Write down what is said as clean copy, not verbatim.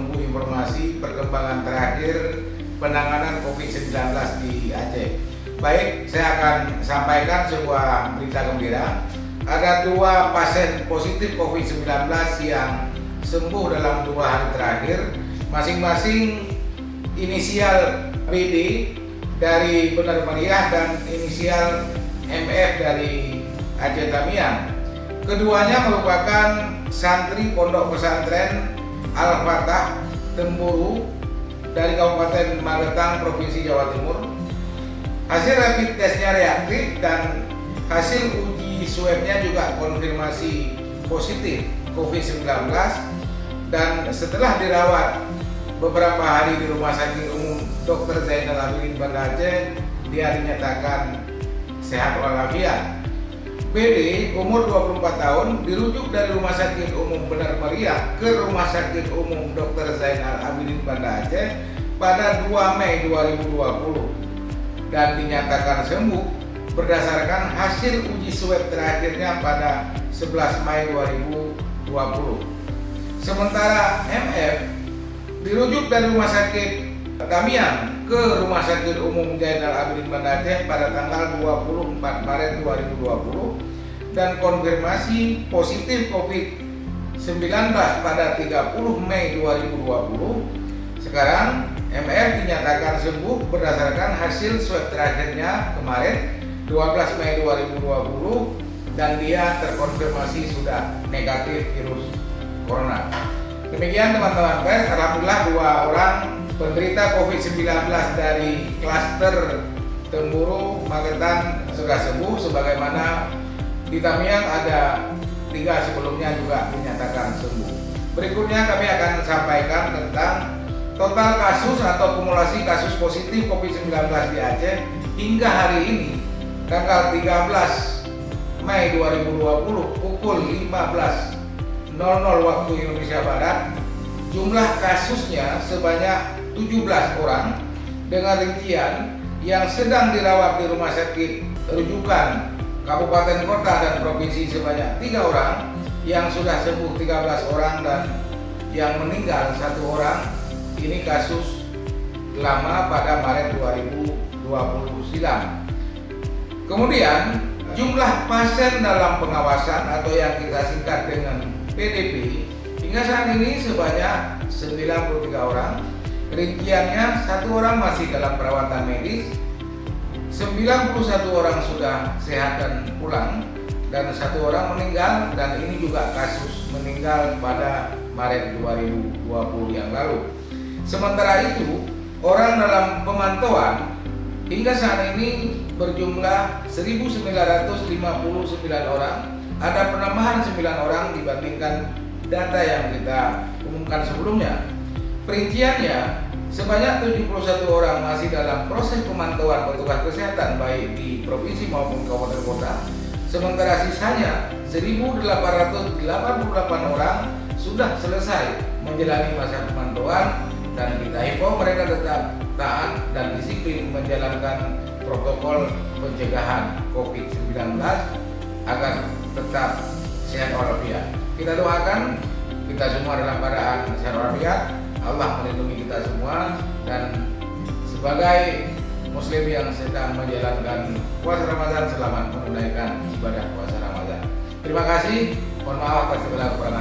menunggu informasi perkembangan terakhir penanganan COVID-19 di Aceh. Baik, saya akan sampaikan sebuah berita gembira. Ada 2 pasien positif COVID-19 yang sembuh dalam 2 hari terakhir, masing-masing inisial BD dari Benar Meriah dan inisial MF dari Aceh Tamiang. Keduanya merupakan santri Pondok Pesantren Al-Fatah Temburu dari Kabupaten Magetan, Provinsi Jawa Timur. Hasil rapid testnya reaktif dan hasil uji swabnya juga konfirmasi positif COVID-19, dan setelah dirawat beberapa hari di Rumah Sakit Umum Dr. Zainal Abidin Banda Aceh, dia dinyatakan sehat walafiat. BD umur 24 tahun dirujuk dari Rumah Sakit Umum Benar Meriah ke Rumah Sakit Umum Dr. Zainal Abidin Banda Aceh pada 2 Mei 2020 dan dinyatakan sembuh berdasarkan hasil uji swab terakhirnya pada 11 Mei 2020. Sementara MF dirujuk dari Rumah Sakit Tamiang ke Rumah Sakit Umum Zainal Abidin Banda Aceh pada tanggal 24 Maret 2020 dan konfirmasi positif COVID-19 pada 30 Mei 2020. Sekarang MF dinyatakan sembuh berdasarkan hasil swab terakhirnya kemarin 12 Mei 2020 dan dia terkonfirmasi sudah negatif virus corona. Demikian teman-teman pers, alhamdulillah 2 orang penderita COVID-19 dari klaster Temburu Magetan sudah sembuh, sebagaimana di Tamiang ada 3 sebelumnya juga dinyatakan sembuh. Berikutnya kami akan sampaikan tentang total kasus atau kumulasi kasus positif COVID-19 di Aceh hingga hari ini tanggal 13 Mei 2020 pukul 15.00 waktu Indonesia Barat. Jumlah kasusnya sebanyak 17 orang dengan rincian yang sedang dirawat di rumah sakit rujukan kabupaten kota dan provinsi sebanyak 3 orang, yang sudah sembuh 13 orang dan yang meninggal 1 orang. Ini kasus lama pada Maret 2020 silam. Kemudian jumlah pasien dalam pengawasan atau yang kita singkat dengan PDP hingga saat ini sebanyak 93 orang. Rinciannya 1 orang masih dalam perawatan medis, 91 orang sudah sehat dan pulang, dan 1 orang meninggal, dan ini juga kasus meninggal pada Maret 2020 yang lalu. Sementara itu, orang dalam pemantauan hingga saat ini berjumlah 1.959 orang. Ada penambahan 9 orang dibandingkan data yang kita umumkan sebelumnya. Perinciannya sebanyak 71 orang masih dalam proses pemantauan petugas kesehatan baik di provinsi maupun kabupaten kota. Sementara sisanya 1.888 orang sudah selesai menjalani masa pemantauan, dan kita himbau mereka tetap taat dan disiplin menjalankan protokol pencegahan COVID-19 agar tetap sehat walafiat. Kita doakan kita semua dalam keadaan sehat walafiat, Allah melindungi kita semua, dan sebagai muslim yang sedang menjalankan puasa Ramadan, selamat menunaikan ibadah puasa Ramadan. Terima kasih, mohon maaf atas segala kekurangan.